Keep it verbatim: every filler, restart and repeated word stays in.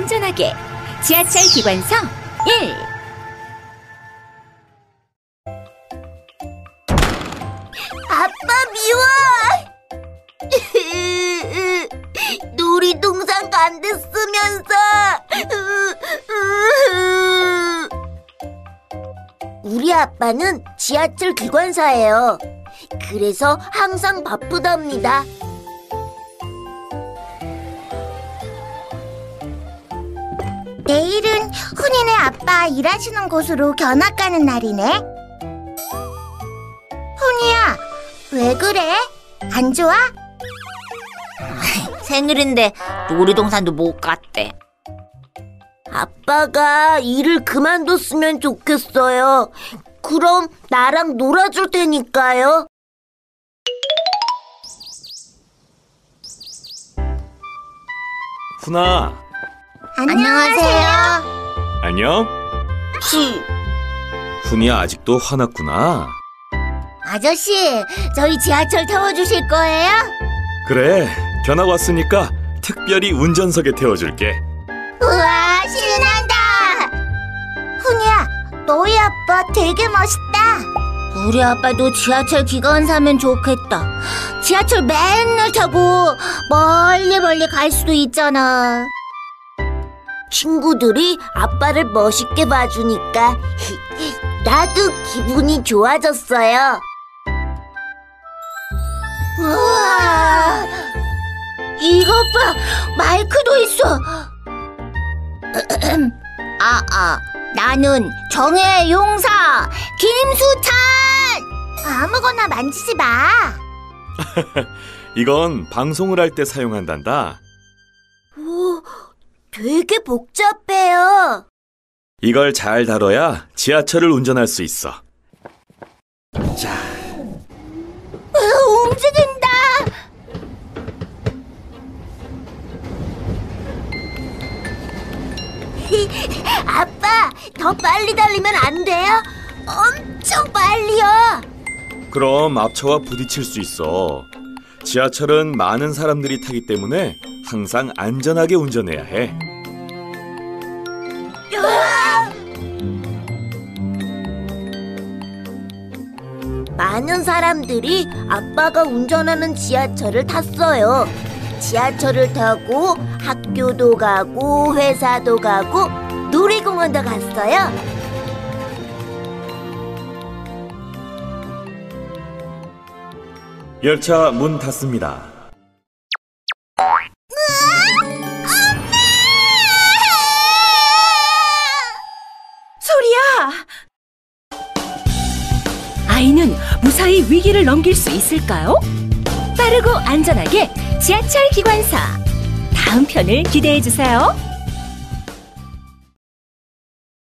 안전하게 지하철 기관사 일. 아빠 미워! 놀이동산 간댔으면서! 우리 아빠는 지하철 기관사예요. 그래서 항상 바쁘답니다. 내일은 훈이네 아빠 일하시는 곳으로 견학 가는 날이네. 훈이야, 왜 그래? 안 좋아? 생일인데 놀이동산도 못 갔대. 아빠가 일을 그만뒀으면 좋겠어요. 그럼 나랑 놀아줄 테니까요. 훈아. 안녕하세요. 안녕. 치. 훈이야 아직도 화났구나. 아저씨, 저희 지하철 태워주실 거예요? 그래, 견학 왔으니까 특별히 운전석에 태워줄게. 우와, 신난다. 훈이야, 너희 아빠 되게 멋있다. 우리 아빠도 지하철 기관사면 좋겠다. 지하철 맨날 타고 멀리 멀리 갈 수도 있잖아. 친구들이 아빠를 멋있게 봐주니까 나도 기분이 좋아졌어요. 우와, 이것 봐, 마이크도 있어. 아, 아, 나는 정의의 용사 김수찬. 아무거나 만지지 마. 이건 방송을 할 때 사용한단다. 오, 되게 복잡해요. 이걸 잘 다뤄야 지하철을 운전할 수 있어. 자, 움직인다. 아빠, 더 빨리 달리면 안 돼요? 엄청 빨리요. 그럼 앞차와 부딪힐 수 있어. 지하철은 많은 사람들이 타기 때문에 항상 안전하게 운전해야 해. 많은 사람들이 아빠가 운전하는 지하철을 탔어요. 지하철을 타고 학교도 가고 회사도 가고 놀이공원도 갔어요. 열차 문 닫습니다. 소리야! 아이는 무사히 위기를 넘길 수 있을까요? 빠르고 안전하게 지하철 기관사. 다음 편을 기대해 주세요.